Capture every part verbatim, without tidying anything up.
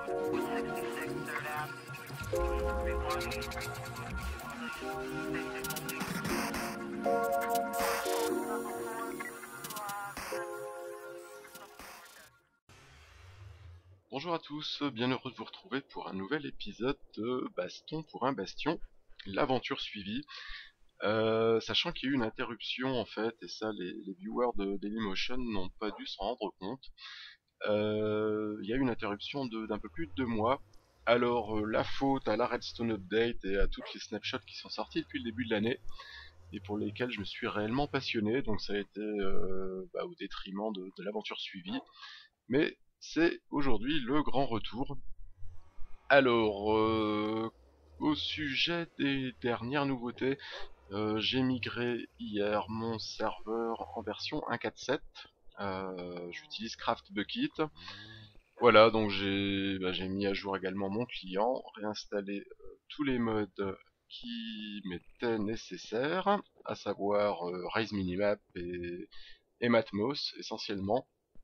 Bonjour à tous, bien heureux de vous retrouver pour un nouvel épisode de Baston pour un Bastion, l'aventure suivie. Euh, sachant qu'il y a eu une interruption en fait, et ça les, les viewers de Dailymotion n'ont pas dû s'en rendre compte. Euh, il y a eu une interruption de- d'un peu plus de deux mois. Alors euh, la faute à la Redstone Update et à toutes les snapshots qui sont sortis depuis le début de l'année, et pour lesquels je me suis réellement passionné, donc ça a été euh, bah, au détriment de, de l'aventure suivie. Mais c'est aujourd'hui le grand retour. Alors, euh, au sujet des dernières nouveautés, euh, j'ai migré hier mon serveur en version un point quatre point sept. Euh, J'utilise CraftBucket. Voilà, donc j'ai bah, j'ai mis à jour également mon client, réinstallé euh, tous les modes qui m'étaient nécessaires, à savoir euh, Rise Minimap et, et Matmos essentiellement.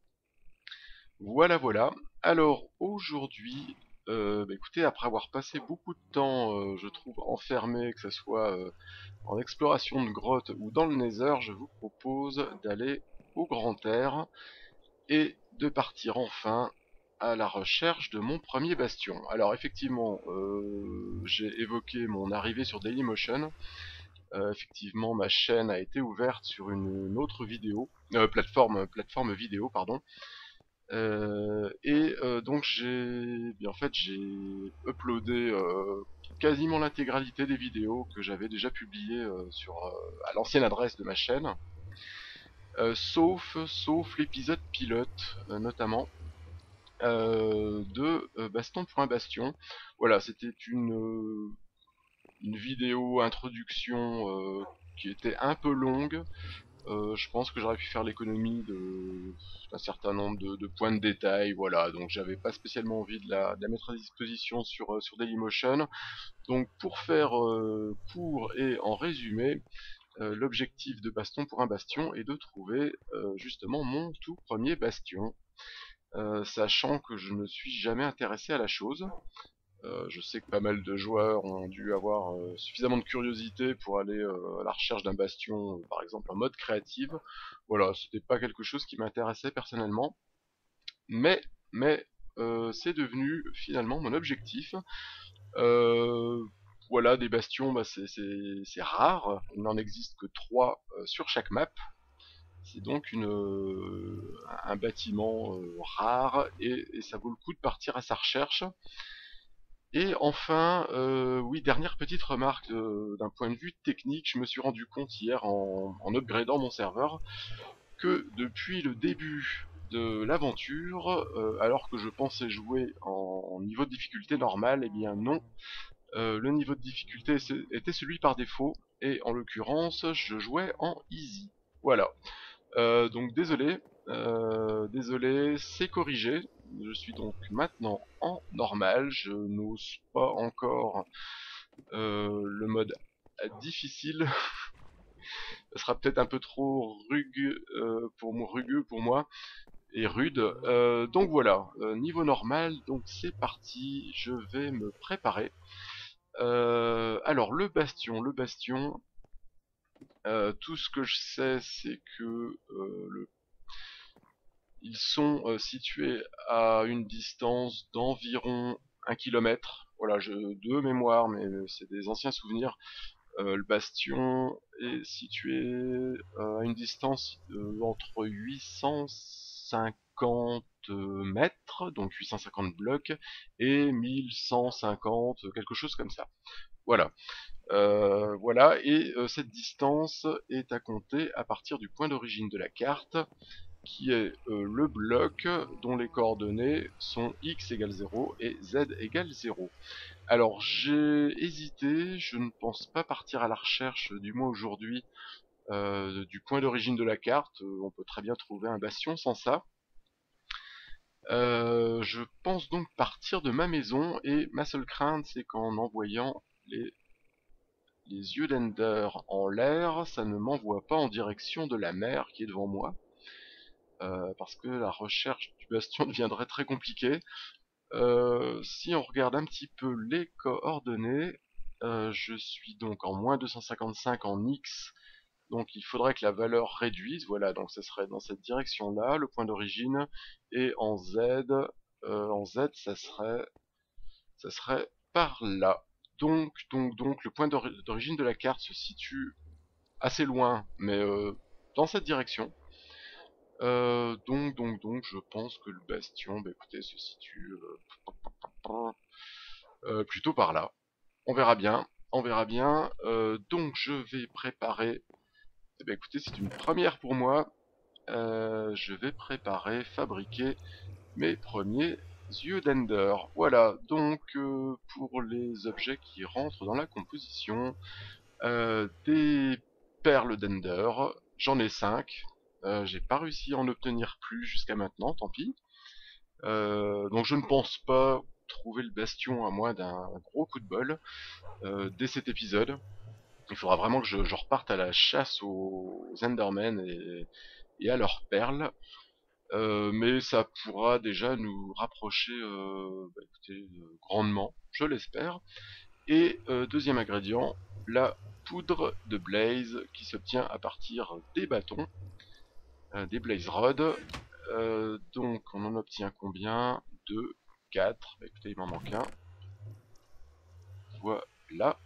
Voilà, voilà. Alors aujourd'hui, euh, bah, écoutez, après avoir passé beaucoup de temps, euh, je trouve, enfermé, que ce soit euh, en exploration de grottes ou dans le Nether, je vous propose d'aller au grand air et de partir enfin à la recherche de mon premier bastion. Alors effectivement, euh, j'ai évoqué mon arrivée sur Dailymotion. Euh, effectivement, ma chaîne a été ouverte sur une, une autre vidéo, euh, plateforme, plateforme vidéo, pardon. Euh, et euh, donc j'ai bien en fait j'ai uploadé euh, quasiment l'intégralité des vidéos que j'avais déjà publiées euh, sur euh, à l'ancienne adresse de ma chaîne, euh, sauf sauf l'épisode pilote euh, notamment euh, de euh, Baston pour un Bastion. Voilà, c'était une euh, une vidéo introduction euh, qui était un peu longue. Euh, je pense que j'aurais pu faire l'économie de d'un certain nombre de, de points de détail, voilà. Donc j'avais pas spécialement envie de la, de la mettre à disposition sur euh, sur Dailymotion. Donc pour faire euh, court et en résumé, euh, l'objectif de Baston pour un Bastion est de trouver euh, justement mon tout premier bastion, euh, sachant que je ne suis jamais intéressé à la chose. Euh, je sais que pas mal de joueurs ont dû avoir euh, suffisamment de curiosité pour aller euh, à la recherche d'un bastion, euh, par exemple en mode créative. Voilà, c'était pas quelque chose qui m'intéressait personnellement, mais mais euh, c'est devenu finalement mon objectif. Euh, voilà, des bastions, bah, c'est c'est- c'est rare, il n'en existe que trois euh, sur chaque map. C'est donc une, euh, un bâtiment euh, rare et, et ça vaut le coup de partir à sa recherche. Et enfin, euh, oui, dernière petite remarque euh, d'un point de vue technique, je me suis rendu compte hier en, en upgradant mon serveur que depuis le début de l'aventure, euh, alors que je pensais jouer en, en niveau de difficulté normal, eh bien non, euh, le niveau de difficulté était celui par défaut, et en l'occurrence, je jouais en easy. Voilà. Euh, donc désolé, euh, désolé, c'est corrigé. Je suis donc maintenant en normal. Je n'ose pas encore euh, le mode difficile. Ce sera peut-être un peu trop rugueux euh, pour moi, rugueux pour moi et rude. Euh, donc voilà, euh, niveau normal. Donc c'est parti. Je vais me préparer. Euh, alors le bastion, le bastion. Euh, tout ce que je sais, c'est que euh, le Ils sont euh, situés à une distance d'environ un kilomètre. Voilà, je, de mémoire, mais c'est des anciens souvenirs. Euh, le bastion est situé euh, à une distance euh, entre huit cent cinquante mètres, donc huit cent cinquante blocs, et mille cent cinquante, quelque chose comme ça. Voilà. Euh, voilà, et euh, cette distance est à compter à partir du point d'origine de la carte, qui est euh, le bloc dont les coordonnées sont x égale zéro et z égale zéro. Alors j'ai hésité, je ne pense pas partir à la recherche, du moins aujourd'hui, euh, du point d'origine de la carte. Euh, on peut très bien trouver un bastion sans ça. Euh, je pense donc partir de ma maison, et ma seule crainte c'est qu'en envoyant les, les yeux d'Ender en l'air, ça ne m'envoie pas en direction de la mer qui est devant moi. Euh, parce que la recherche du bastion deviendrait très compliquée. Euh, si on regarde un petit peu les coordonnées, euh, je suis donc en moins deux cent cinquante-cinq en X, donc il faudrait que la valeur réduise, voilà, donc ça serait dans cette direction-là, le point d'origine, et en Z, euh, en Z, ça serait, ça serait par là. Donc, donc, donc, le point d'origine de la carte se situe assez loin, mais euh, dans cette direction. Euh, donc, donc, donc, je pense que le bastion, bah, écoutez, se situe euh, euh, plutôt par là. On verra bien, on verra bien. Euh, donc, je vais préparer. Eh bien, écoutez, c'est une première pour moi. Euh, je vais préparer, fabriquer mes premiers yeux d'Ender. Voilà. Donc, euh, pour les objets qui rentrent dans la composition, euh, des perles d'Ender. J'en ai cinq. Euh, J'ai pas réussi à en obtenir plus jusqu'à maintenant, tant pis. Euh, donc je ne pense pas trouver le bastion à moins d'un gros coup de bol euh, dès cet épisode. Il faudra vraiment que je, je reparte à la chasse aux Endermen et, et à leurs perles. Euh, mais ça pourra déjà nous rapprocher euh, bah, écoutez, euh, grandement, je l'espère. Et euh, deuxième ingrédient, la poudre de Blaze qui s'obtient à partir des bâtons, euh, des Blaze Rods. Euh, donc on en obtient combien? Deux, quatre, bah, écoutez il m'en manque un. Voilà.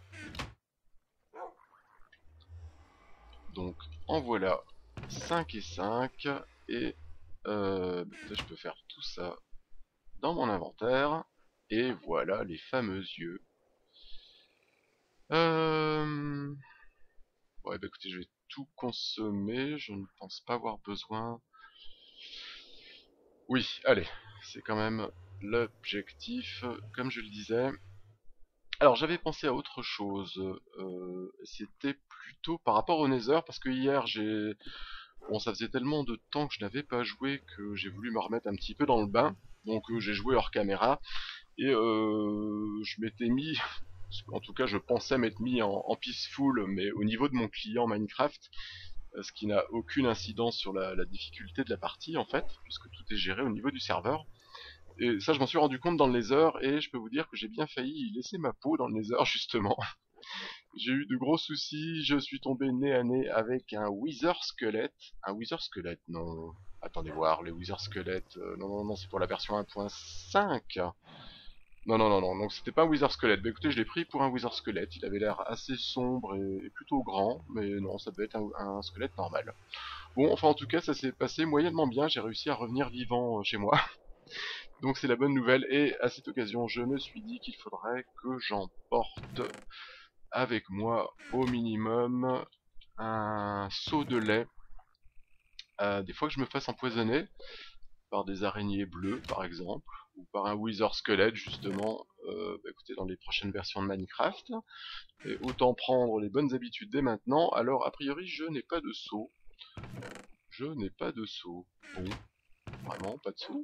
Donc en voilà cinq et cinq. Et euh, bah, je peux faire tout ça dans mon inventaire. Et voilà les fameux yeux. Euh... Ouais bah écoutez je vais tout consommer. Je ne pense pas avoir besoin. Oui, allez, c'est quand même l'objectif, comme je le disais. Alors j'avais pensé à autre chose, euh, c'était plutôt par rapport au Nether, parce que hier j'ai... Bon ça faisait tellement de temps que je n'avais pas joué que j'ai voulu me remettre un petit peu dans le bain, donc euh, j'ai joué hors caméra, et euh, je m'étais mis, en tout cas je pensais m'être mis en, en peaceful, mais au niveau de mon client Minecraft, euh, ce qui n'a aucune incidence sur la, la difficulté de la partie en fait, puisque tout est géré au niveau du serveur. Et ça, je m'en suis rendu compte dans le Nether, et je peux vous dire que j'ai bien failli y laisser ma peau dans le Nether, justement. J'ai eu de gros soucis, je suis tombé nez à nez avec un Wither Squelette. Un Wither Squelette, non. Attendez voir, les Wither Squelettes, euh, non, non, non, c'est pour la version un point cinq. Non, non, non, non, donc c'était pas un Wither Squelette. Bah écoutez, je l'ai pris pour un Wither Squelette, il avait l'air assez sombre et, et plutôt grand, mais non, ça devait être un, un squelette normal. Bon, enfin en tout cas, ça s'est passé moyennement bien, j'ai réussi à revenir vivant euh, chez moi. Donc c'est la bonne nouvelle, et à cette occasion je me suis dit qu'il faudrait que j'emporte avec moi au minimum un seau de lait. Euh, des fois que je me fasse empoisonner par des araignées bleues par exemple, ou par un wither squelette justement, euh, bah, écoutez, dans les prochaines versions de Minecraft, et autant prendre les bonnes habitudes dès maintenant. Alors a priori je n'ai pas de seau, je n'ai pas de seau, bon, vraiment pas de seau?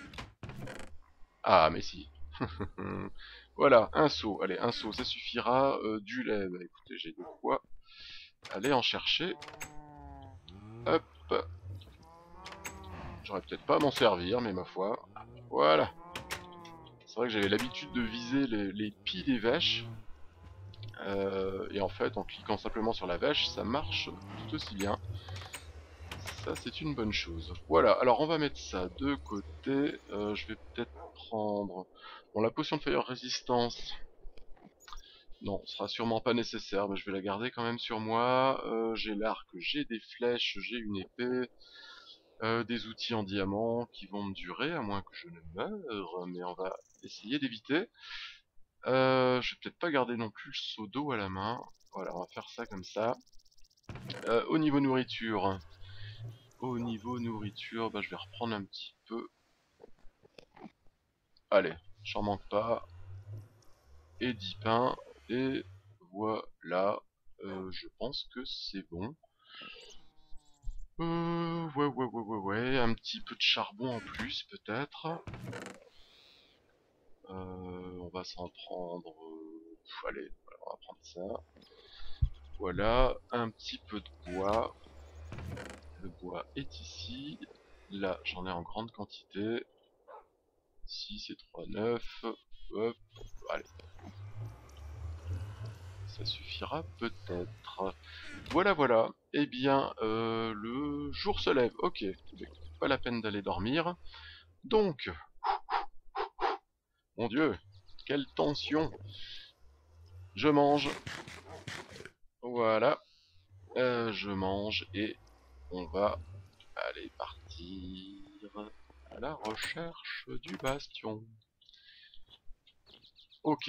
Ah mais si. Voilà, un seau. Allez, un seau, ça suffira. Euh, du lait, bah écoutez, j'ai de quoi aller en chercher. Hop. J'aurais peut-être pas à m'en servir, mais ma foi. Voilà. C'est vrai que j'avais l'habitude de viser les, les pieds des vaches. Euh, et en fait, en cliquant simplement sur la vache, ça marche tout aussi bien. Ça, c'est une bonne chose. Voilà, alors on va mettre ça de côté. Euh, je vais peut-être prendre... Bon, la potion de fire résistance... Non, ce sera sûrement pas nécessaire, mais je vais la garder quand même sur moi. Euh, j'ai l'arc, j'ai des flèches, j'ai une épée, euh, des outils en diamant qui vont me durer, à moins que je ne meure, mais on va essayer d'éviter. Euh, je vais peut-être pas garder non plus le seau d'eau à la main. Voilà, on va faire ça comme ça. Euh, au niveau nourriture, au niveau nourriture, bah, je vais reprendre un petit peu. Allez, j'en manque pas. Et dix pains, et voilà. Euh, je pense que c'est bon. Euh, ouais, ouais, ouais, ouais, ouais, un petit peu de charbon en plus, peut-être. Euh, on va s'en prendre... euh, pff, allez, voilà, on va prendre ça. Voilà, un petit peu de bois. Le bois est ici. Là, j'en ai en grande quantité. six et trois, neuf. Hop, allez. Ça suffira peut-être. Voilà, voilà. Eh bien, euh, le jour se lève. Ok, pas la peine d'aller dormir. Donc, mon Dieu, quelle tension. Je mange. Voilà. Euh, je mange et on va aller partir à la recherche du bastion. Ok.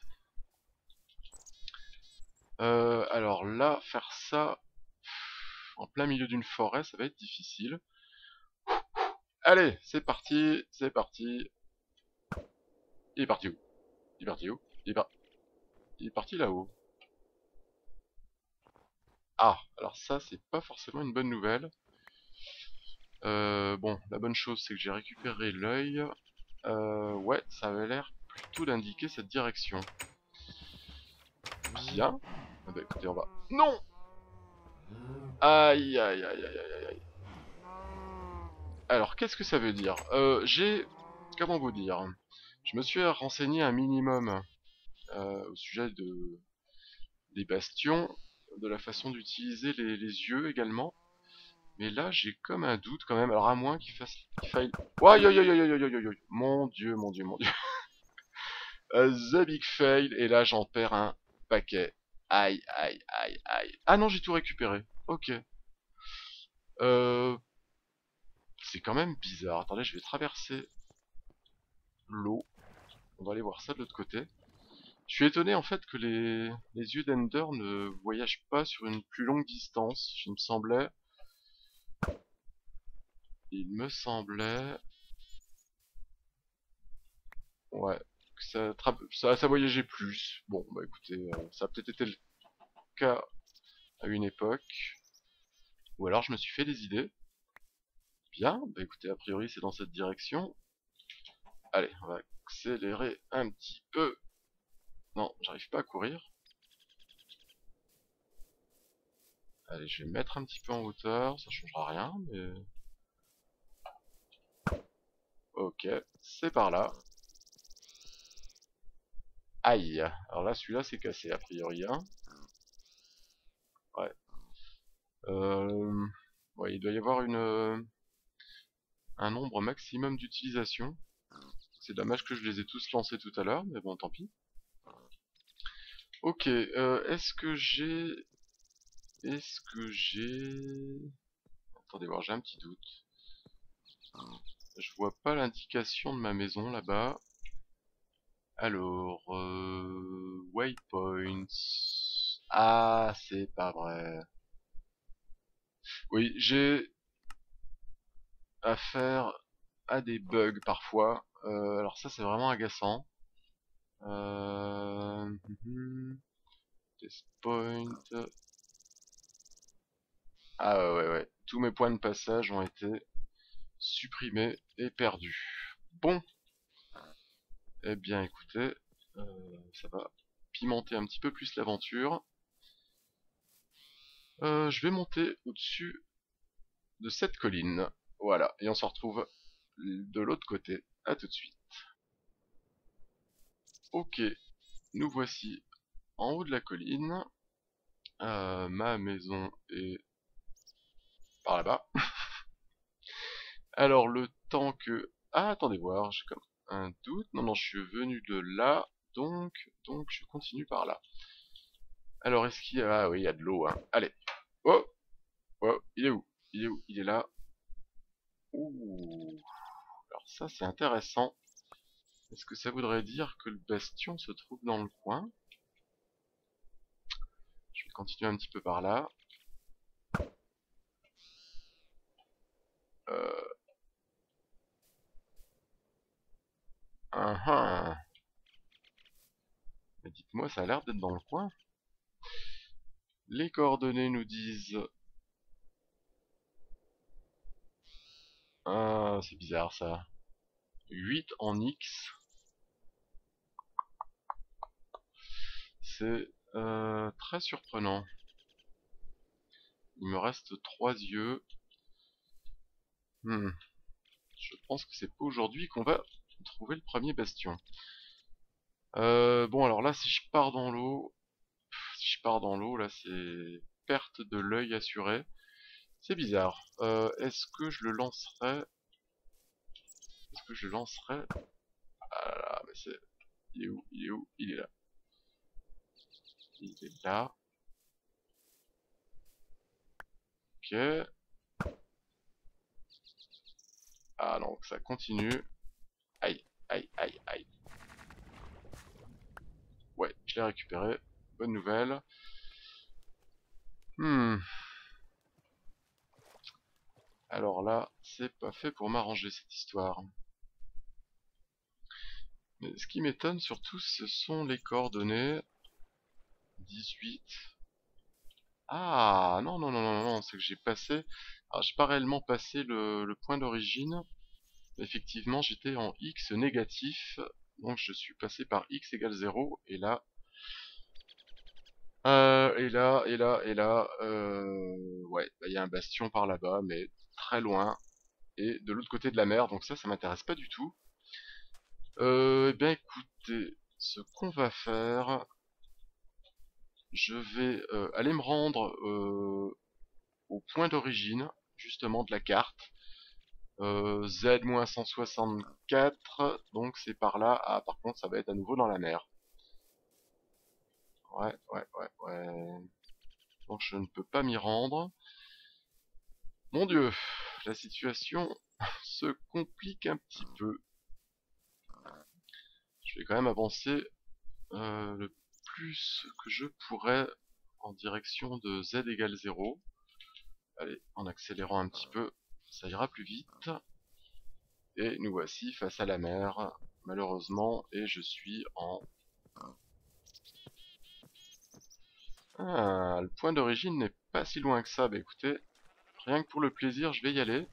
Euh, alors là, faire ça en plein milieu d'une forêt, ça va être difficile. Allez, c'est parti, c'est parti. Il est parti où? Il est parti où? Il est, par... Il est parti là-haut. Ah, alors ça, c'est pas forcément une bonne nouvelle. Euh, bon, la bonne chose, c'est que j'ai récupéré l'œil. Euh, ouais, ça avait l'air plutôt d'indiquer cette direction. Bien. Ah bah écoutez, on va... Non! Aïe, aïe, aïe, aïe, aïe, aïe. Alors, qu'est-ce que ça veut dire? Euh, j'ai... Comment vous dire? Je me suis renseigné un minimum euh, au sujet de des bastions, de la façon d'utiliser les, les yeux également. Mais là, j'ai comme un doute quand même. Alors, à moins qu'il fasse... qu'il faille... Aïe, aïe, aïe, aïe, aïe, aïe, aïe, aïe. Mon Dieu, mon Dieu, mon Dieu. Uh, the big fail. Et là, j'en perds un paquet. Aïe, aïe, aïe, aïe. Ah non, j'ai tout récupéré. Ok. Euh... C'est quand même bizarre. Attendez, je vais traverser l'eau. On va aller voir ça de l'autre côté. Je suis étonné en fait que les, les yeux d'Ender ne voyagent pas sur une plus longue distance. Il me semblait... Il me semblait... Ouais. Que ça, ça, ça voyageait plus. Bon, bah écoutez, euh, ça a peut-être été le cas à une époque. Ou alors je me suis fait des idées. Bien, bah écoutez, a priori c'est dans cette direction. Allez, on va accélérer un petit peu. Non, j'arrive pas à courir. Allez, je vais me mettre un petit peu en hauteur, ça changera rien, mais... Ok, c'est par là. Aïe. Alors là, celui-là, c'est cassé, a priori. Hein. Ouais. Euh... Ouais, il doit y avoir une... euh, un nombre maximum d'utilisation. C'est dommage que je les ai tous lancés tout à l'heure, mais bon, tant pis. Ok, euh, est-ce que j'ai... Est-ce que j'ai... Attendez voir, j'ai un petit doute. Je vois pas l'indication de ma maison là-bas. Alors, euh, waypoints. Ah, c'est pas vrai. Oui, j'ai affaire à des bugs parfois. Euh, alors ça, c'est vraiment agaçant. Euh, test point. Ah ouais, ouais, ouais. Tous mes points de passage ont été supprimés et perdus. Bon. Eh bien, écoutez, euh, ça va pimenter un petit peu plus l'aventure. Euh, je vais monter au-dessus de cette colline. Voilà, et on se retrouve de l'autre côté. À tout de suite. Ok, nous voici en haut de la colline. Euh, ma maison est par là-bas. Alors le temps que... Ah, attendez voir, j'ai comme un doute. Non, non, je suis venu de là, donc, donc je continue par là. Alors est-ce qu'il y a... Ah oui, il y a de l'eau, hein. Allez. Oh, oh, il est où? Il est où? Il est là. Ouh. Alors ça, c'est intéressant. Est-ce que ça voudrait dire que le bastion se trouve dans le coin? Je vais continuer un petit peu par là. Euh... Uh -huh. Mais dites-moi, ça a l'air d'être dans le coin. Les coordonnées nous disent... Ah, c'est bizarre ça. huit en X. C'est euh, très surprenant. Il me reste trois yeux. Hmm. Je pense que c'est pas aujourd'hui qu'on va trouver le premier bastion. Euh, bon alors là si je pars dans l'eau, si je pars dans l'eau là c'est perte de l'œil assurée. C'est bizarre. Euh, Est-ce que je le lancerai Est-ce que je le lancerai Ah là là, mais c'est... Il est où Il est où Il est là. Il est là. Ok. Ah non, ça continue. Aïe, aïe, aïe, aïe. Ouais, je l'ai récupéré. Bonne nouvelle. Hmm. Alors là, c'est pas fait pour m'arranger cette histoire. Mais ce qui m'étonne surtout, ce sont les coordonnées. dix-huit. Ah, non, non, non, non, non, c'est que j'ai passé... Alors, j'ai pas réellement passé le, le point d'origine. Effectivement, j'étais en X négatif. Donc, je suis passé par X égale zéro. Et là... Euh, et là, et là, et là... Euh, ouais, il y a un bastion par là-bas, mais très loin. Et de l'autre côté de la mer. Donc ça, ça m'intéresse pas du tout. Euh, eh bien, écoutez, ce qu'on va faire... Je vais euh, aller me rendre euh, au point d'origine, justement, de la carte. Euh, Z cent soixante-quatre, donc c'est par là. Ah, par contre, ça va être à nouveau dans la mer. Ouais, ouais, ouais, ouais. Donc je ne peux pas m'y rendre. Mon Dieu, la situation se complique un petit peu. Je vais quand même avancer euh, le plus que je pourrais en direction de Z égale zéro. Allez, en accélérant un petit peu, ça ira plus vite. Et nous voici face à la mer, malheureusement, et je suis en... Ah, le point d'origine n'est pas si loin que ça. Bah écoutez, rien que pour le plaisir, je vais y aller.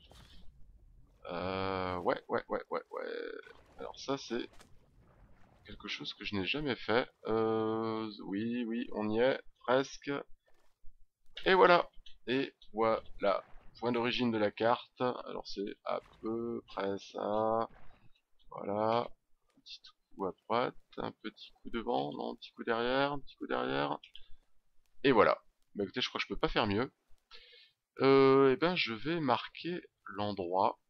Euh, ouais, ouais, ouais, ouais, ouais. Alors ça, c'est quelque chose que je n'ai jamais fait. Euh, oui, oui, on y est, presque. Et voilà. Et voilà. Point d'origine de la carte. Alors c'est à peu près ça. Voilà. Un petit coup à droite, un petit coup devant, non, un petit coup derrière, un petit coup derrière. Et voilà. Bah écoutez, je crois que je peux pas faire mieux. Euh, et ben je vais marquer l'endroit.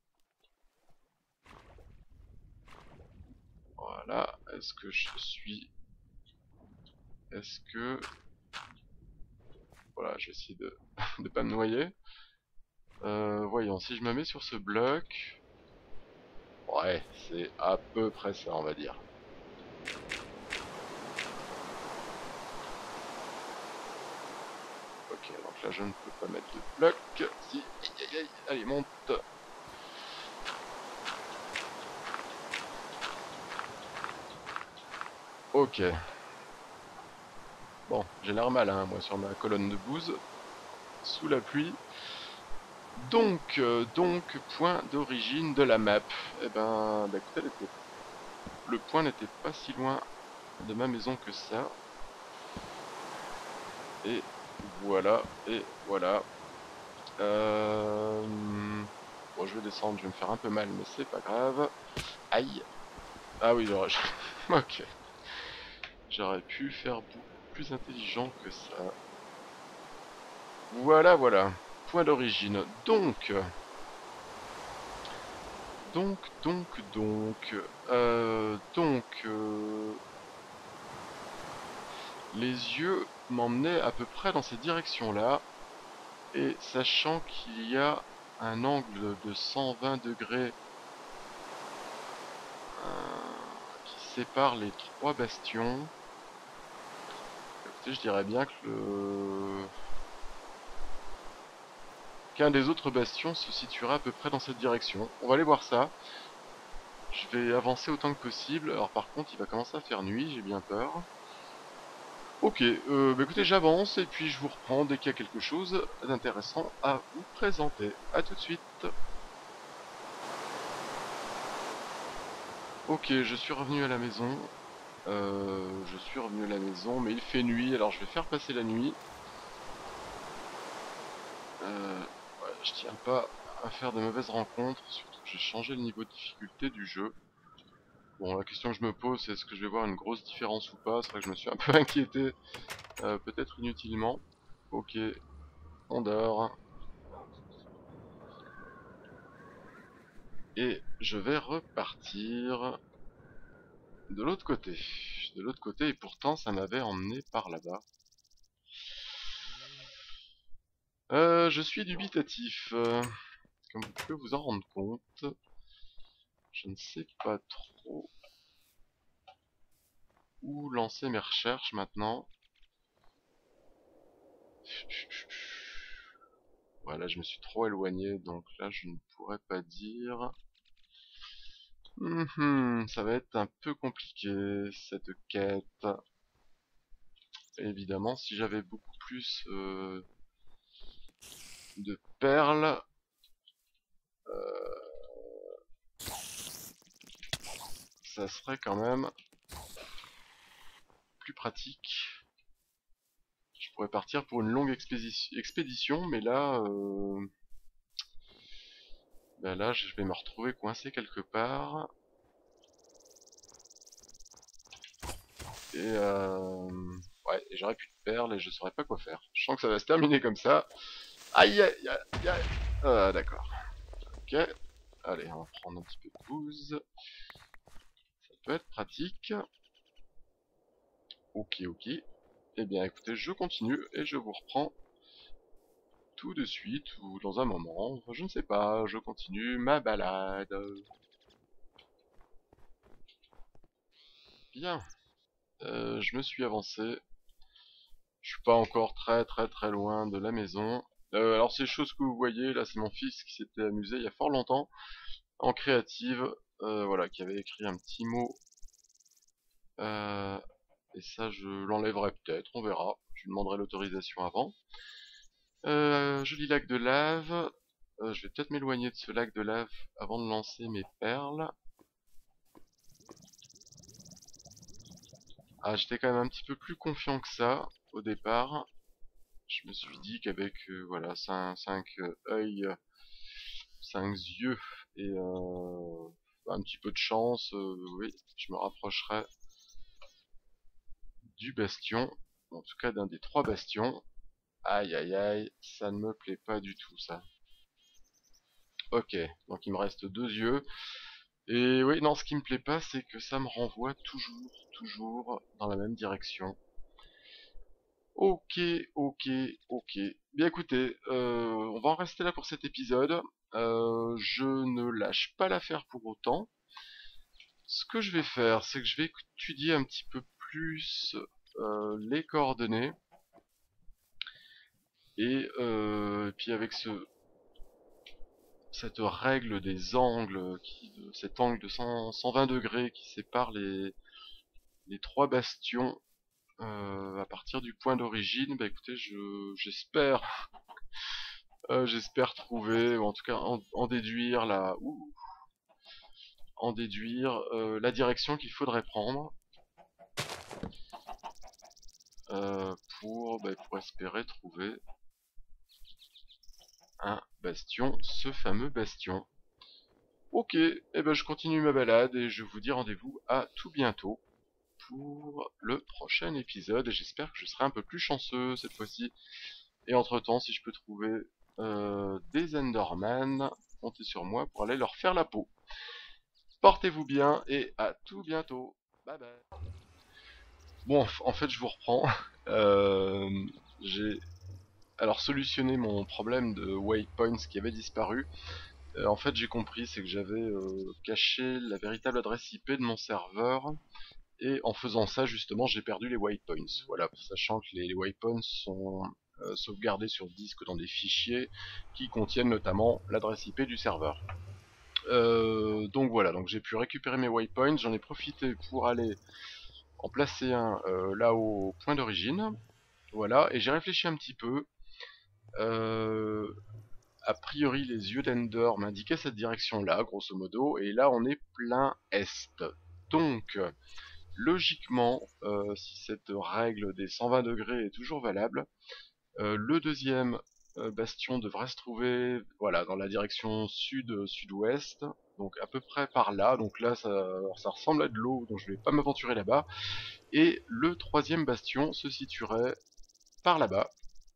Voilà. Est-ce que je suis... Est-ce que... Voilà, je vais essayer de ne pas me noyer. Euh, voyons, si je me mets sur ce bloc... Ouais, c'est à peu près ça, on va dire. Ok, donc là je ne peux pas mettre de bloc. Si, aïe aïe aïe, allez, monte. Ok. Bon, j'ai l'air mal, hein, moi, sur ma colonne de bouse. Sous la pluie. Donc, euh, donc, point d'origine de la map. Eh ben, bah, écoutez, les copains, le point n'était pas si loin de ma maison que ça. Et voilà, et voilà. Euh... Bon, je vais descendre, je vais me faire un peu mal, mais c'est pas grave. Aïe. Ah oui, j'aurais... ok. J'aurais pu faire beaucoup plus intelligent que ça. Voilà, voilà. Point d'origine. Donc... Donc, donc, donc... Euh... Donc... Euh... Les yeux m'emmenaient à peu près dans cette direction-là. Et sachant qu'il y a un angle de cent vingt degrés euh, qui sépare les trois bastions, écoutez, je dirais bien que le... qu'un des autres bastions se situera à peu près dans cette direction. On va aller voir ça. Je vais avancer autant que possible. Alors par contre, il va commencer à faire nuit, j'ai bien peur. Ok, euh, bah écoutez, j'avance et puis je vous reprends dès qu'il y a quelque chose d'intéressant à vous présenter. A tout de suite. Ok, je suis revenu à la maison. Euh, je suis revenu à la maison, mais il fait nuit, alors je vais faire passer la nuit. Euh, ouais, je tiens pas à faire de mauvaises rencontres, surtout que j'ai changé le niveau de difficulté du jeu. Bon, la question que je me pose, c'est est-ce que je vais voir une grosse différence ou pas? C'est vrai que je me suis un peu inquiété, euh, peut-être inutilement. Ok, on dort. Et je vais repartir de l'autre côté. De l'autre côté, et pourtant ça m'avait emmené par là-bas. Euh, je suis dubitatif. Euh, comme vous pouvez vous en rendre compte, je ne sais pas trop où lancer mes recherches maintenant. Voilà, je me suis trop éloigné, donc là je ne pourrais pas dire. Mhm, ça va être un peu compliqué cette quête. Évidemment, si j'avais beaucoup plus euh, de perles, euh, ça serait quand même plus pratique. Je pourrais partir pour une longue expédition, expédition mais là, euh, ben là, je vais me retrouver coincé quelque part. Et euh, ouais, j'aurais plus de perles et je saurais pas quoi faire. Je sens que ça va se terminer comme ça. Aïe aïe aïe aïe. Ah, d'accord. Ok. Allez, on va prendre un petit peu de bouse. Ça peut être pratique. Ok, ok. Eh bien, écoutez, je continue et je vous reprends tout de suite ou dans un moment. Enfin, je ne sais pas. Je continue ma balade. Bien. Euh, je me suis avancé. Je suis pas encore très très très loin de la maison. Euh, alors ces choses que vous voyez là, c'est mon fils qui s'était amusé il y a fort longtemps en créative, euh, voilà, qui avait écrit un petit mot. Euh, et ça, je l'enlèverai peut-être, on verra. Je lui demanderai l'autorisation avant. Euh, joli lac de lave. Euh, je vais peut-être m'éloigner de ce lac de lave avant de lancer mes perles. Ah, j'étais quand même un petit peu plus confiant que ça au départ. Je me suis dit qu'avec euh, voilà cinq œils, cinq yeux et euh, un petit peu de chance, euh, oui, je me rapprocherai du bastion, en tout cas d'un des trois bastions. Aïe aïe aïe, ça ne me plaît pas du tout ça. Ok, donc il me reste deux yeux. Et oui, non, ce qui me plaît pas, c'est que ça me renvoie toujours, toujours dans la même direction. Ok, ok, ok. Bien écoutez, euh, on va en rester là pour cet épisode. Euh, je ne lâche pas l'affaire pour autant. Ce que je vais faire, c'est que je vais étudier un petit peu plus euh, les coordonnées. Et, euh, et puis avec ce, cette règle des angles, qui, de, cet angle de cent, cent vingt degrés qui sépare les, les trois bastions euh, à partir du point d'origine, bah écoutez, je, j'espère, euh, j'espère trouver, ou en tout cas en, en déduire la, ouh, en déduire euh, la direction qu'il faudrait prendre euh, pour, bah, pour espérer trouver un bastion, ce fameux bastion. Ok, et eh ben je continue ma balade et je vous dis rendez-vous à tout bientôt pour le prochain épisode et j'espère que je serai un peu plus chanceux cette fois-ci. Et entre temps, si je peux trouver euh, des Enderman, comptez sur moi pour aller leur faire la peau. Portez-vous bien et à tout bientôt. Bye bye. Bon, en fait, je vous reprends. Euh, j'ai alors solutionné mon problème de waypoints qui avait disparu. Euh, en fait, j'ai compris, c'est que j'avais euh, caché la véritable adresse I P de mon serveur. Et en faisant ça, justement, j'ai perdu les waypoints. Voilà, sachant que les, les waypoints sont euh, sauvegardés sur disque dans des fichiers qui contiennent notamment l'adresse I P du serveur. Euh, donc voilà, donc j'ai pu récupérer mes waypoints, j'en ai profité pour aller en placer un euh, là au point d'origine. Voilà, et j'ai réfléchi un petit peu. Euh, a priori, les yeux d'Ender m'indiquaient cette direction-là, grosso modo, et là on est plein est. Donc, logiquement, euh, si cette règle des cent vingt degrés est toujours valable, euh, le deuxième euh, bastion devrait se trouver voilà, dans la direction sud-sud-ouest. donc à peu près par là. Donc là, ça, alors ça ressemble à de l'eau, donc je vais pas m'aventurer là-bas. Et le troisième bastion se situerait par là-bas,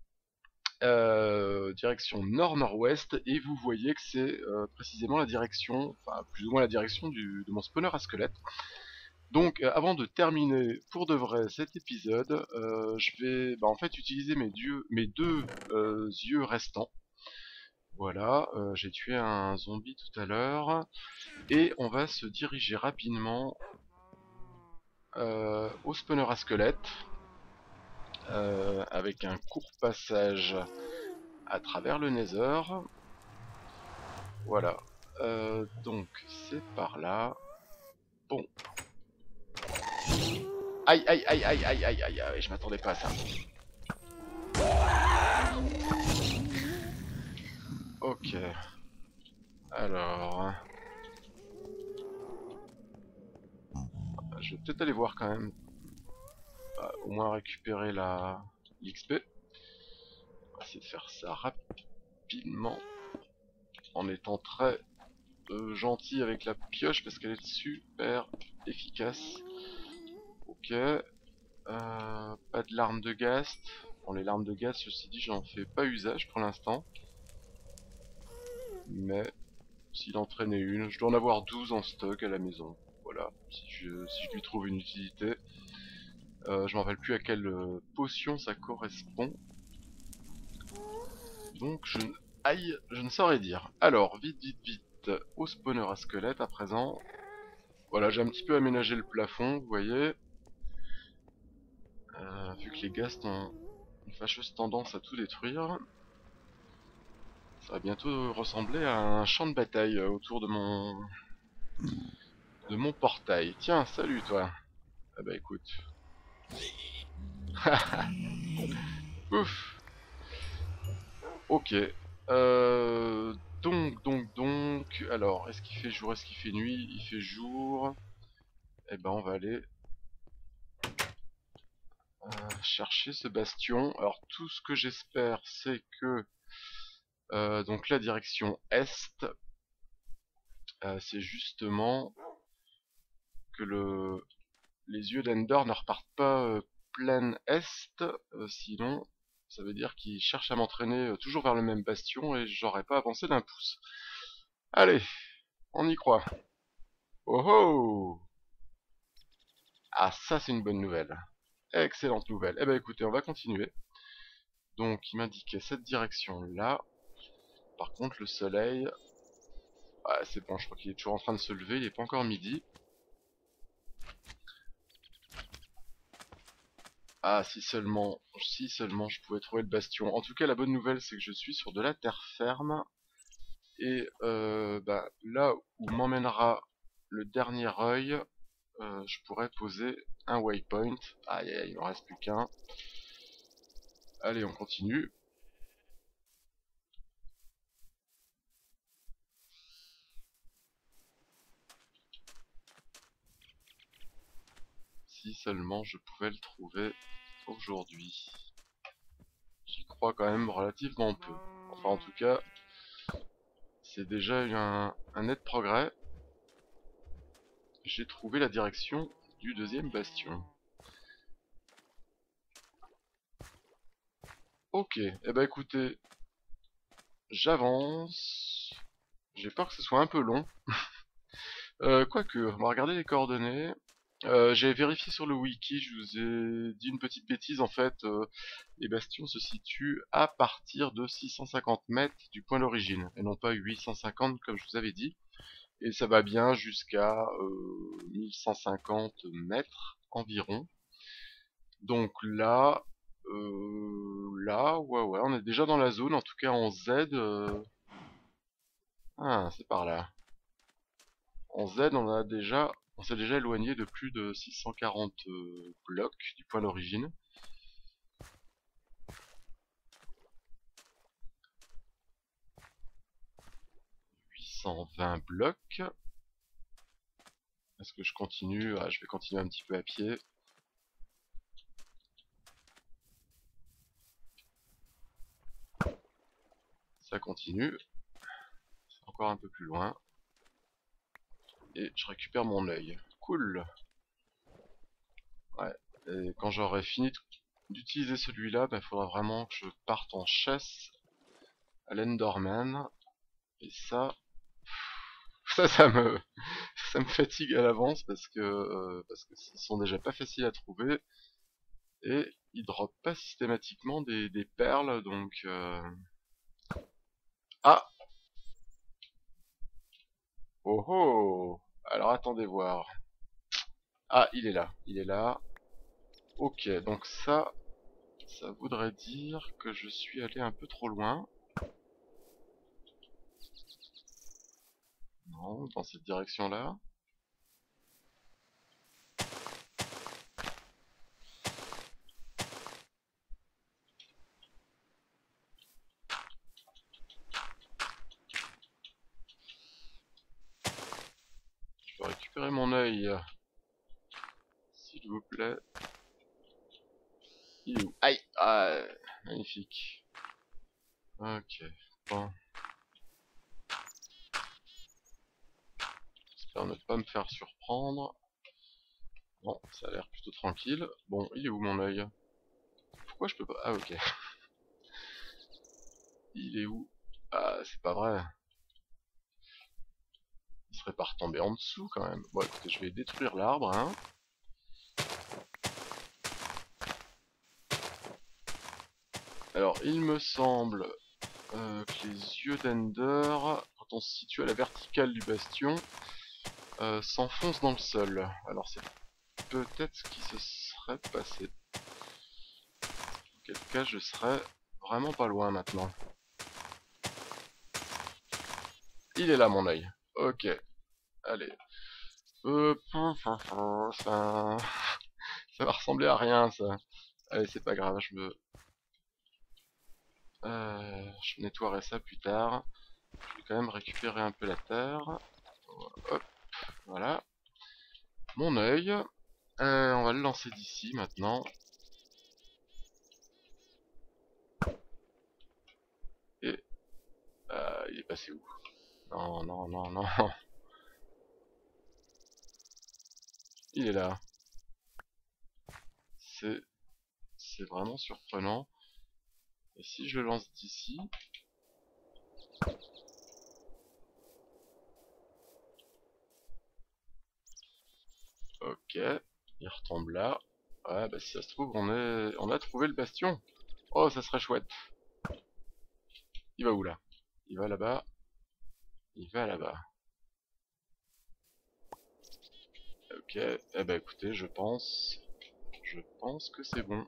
euh, direction nord-nord-ouest, et vous voyez que c'est euh, précisément la direction, enfin plus ou moins la direction du, de mon spawner à squelette. Donc euh, avant de terminer pour de vrai cet épisode, euh, je vais bah, en fait utiliser mes, dieux, mes deux euh, yeux restants. Voilà, euh, j'ai tué un zombie tout à l'heure, et on va se diriger rapidement euh, au spawner à squelette, euh, avec un court passage à travers le Nether. Voilà, euh, donc c'est par là. Bon. Aïe aïe aïe aïe aïe aïe aïe aïe, je m'attendais pas à ça. Ok. Alors... Je vais peut-être aller voir quand même. Bah, au moins récupérer la l'X P. On va essayer de faire ça rapidement. En étant très euh, gentil avec la pioche parce qu'elle est super efficace. Ok. Euh, pas de larmes de ghast. Bon, les larmes de ghast, ceci dit, j'en fais pas usage pour l'instant. Mais s'il en traînait une, je dois en avoir douze en stock à la maison. Voilà, si je, si je lui trouve une utilité. Euh, je m'en rappelle plus à quelle euh, potion ça correspond. Donc je... Aïe, je ne saurais dire. Alors, vite, vite, vite, au spawner à squelette à présent. Voilà, j'ai un petit peu aménagé le plafond, vous voyez. Euh, vu que les ghasts ont une fâcheuse tendance à tout détruire. Ça va bientôt ressembler à un champ de bataille euh, autour de mon... de mon portail. Tiens, salut toi. Ah bah écoute. Ouf. Ok. Euh, donc, donc, donc... Alors, est-ce qu'il fait jour, est-ce qu'il fait nuit? Il fait jour. Eh ben, on va aller euh, chercher ce bastion. Alors, tout ce que j'espère, c'est que... Euh, donc, la direction Est, euh, c'est justement que le... les yeux d'Ender ne repartent pas euh, plein Est, euh, sinon... Ça veut dire qu'il cherche à m'entraîner euh, toujours vers le même bastion et j'aurais pas avancé d'un pouce. Allez, on y croit. Oh oh! Ah, ça c'est une bonne nouvelle. Excellente nouvelle. Eh ben écoutez, on va continuer. Donc il m'indiquait cette direction-là. Par contre le soleil... Ah c'est bon, je crois qu'il est toujours en train de se lever, il n'est pas encore midi. Ah si seulement, si seulement je pouvais trouver le bastion. En tout cas la bonne nouvelle c'est que je suis sur de la terre ferme. Et euh, bah, là où m'emmènera le dernier œil, euh, je pourrais poser un waypoint. Aïe aïe, il n'en reste plus qu'un. Allez, on continue. Si seulement je pouvais le trouver aujourd'hui. J'y crois quand même relativement peu. Enfin en tout cas, c'est déjà un, un net progrès. J'ai trouvé la direction du deuxième bastion. Ok, et eh ben écoutez, j'avance. J'ai peur que ce soit un peu long. euh, Quoique, on va regarder les coordonnées. Euh, j'ai vérifié sur le wiki, je vous ai dit une petite bêtise en fait. Euh, les bastions se situent à partir de six cent cinquante mètres du point d'origine, et non pas huit cent cinquante comme je vous avais dit. Et ça va bien jusqu'à euh, mille cent cinquante mètres environ. Donc là, euh, là, ouais, ouais, on est déjà dans la zone, en tout cas en Z. Euh... Ah, c'est par là. En Z, on a déjà, on s'est déjà éloigné de plus de six cent quarante euh, blocs du point d'origine. huit cent vingt blocs. Est-ce que je continue? Ah, je vais continuer un petit peu à pied. Ça continue. C'est encore un peu plus loin. Et je récupère mon œil. Cool. Ouais. Et quand j'aurai fini d'utiliser celui-là, il bah, faudra vraiment que je parte en chasse à l'Enderman. Et ça, ça, ça me, ça me fatigue à l'avance parce que euh, parce que ils sont déjà pas faciles à trouver et ils dropent pas systématiquement des, des perles, donc euh... ah, oh oh, alors attendez voir. Ah, il est là, il est là. Ok, donc ça, ça voudrait dire que je suis allé un peu trop loin. Non, dans cette direction-là. Je peux récupérer mon œil, s'il vous plaît. Il est où? Aïe, ah, magnifique. Ok, bon. J'espère ne pas me faire surprendre. Bon, ça a l'air plutôt tranquille. Bon, il est où mon œil? Pourquoi je peux pas... Ah, ok. Il est où? Ah, c'est pas vrai. Il serait pas retombé en dessous, quand même. Bon, écoutez, je vais détruire l'arbre, hein. Alors, il me semble euh, que les yeux d'Ender, quand on se situe à la verticale du bastion, euh, s'enfoncent dans le sol. Alors, c'est peut-être ce qui se serait passé. En quel cas, je serais vraiment pas loin maintenant. Il est là, mon œil. Ok. Allez. Euh, ça, ça va ressembler à rien, ça. Allez, c'est pas grave, je me... Euh, je nettoierai ça plus tard. Je vais quand même récupérer un peu la terre. Hop, voilà. Mon œil. Euh, on va le lancer d'ici maintenant. Et... Euh, il est passé où? Non, non, non, non. Il est là. C'est... C'est vraiment surprenant. Et si je le lance d'ici... Ok. Il retombe là. Ouais, bah si ça se trouve, on, est... on a trouvé le bastion. Oh, ça serait chouette. Il va où là? Il va là-bas. Il va là-bas. Ok. Eh ben écoutez, je pense... Je pense que c'est bon.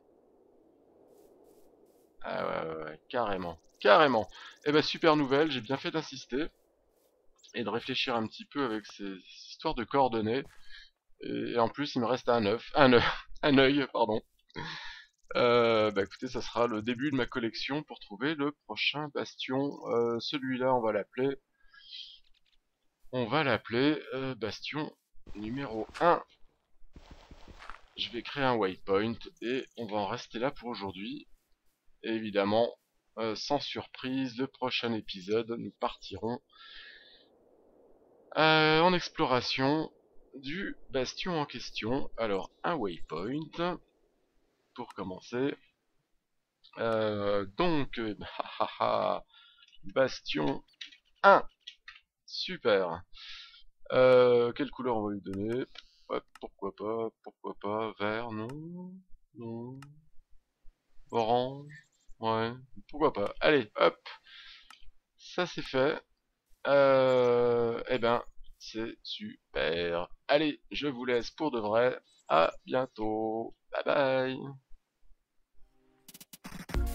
Ah ouais, ouais, ouais, carrément. Carrément. Eh ben super nouvelle, j'ai bien fait d'insister. Et de réfléchir un petit peu avec ces histoires de coordonnées. Et, et en plus, il me reste un œuf. Un œuf. Un œil, pardon. Euh, bah écoutez, ça sera le début de ma collection pour trouver le prochain bastion. Euh, Celui-là, on va l'appeler... On va l'appeler euh, bastion numéro un. Je vais créer un waypoint et on va en rester là pour aujourd'hui. Et évidemment, euh, sans surprise, le prochain épisode, nous partirons euh, en exploration du bastion en question. Alors, un waypoint pour commencer. Euh, donc, euh, bastion un. Super. Euh, quelle couleur on va lui donner? Ouais, pourquoi pas, pourquoi pas, vert, non, non, orange, ouais, pourquoi pas. Allez, hop, ça c'est fait. Euh, eh ben, c'est super. Allez, je vous laisse pour de vrai. À bientôt. Bye bye.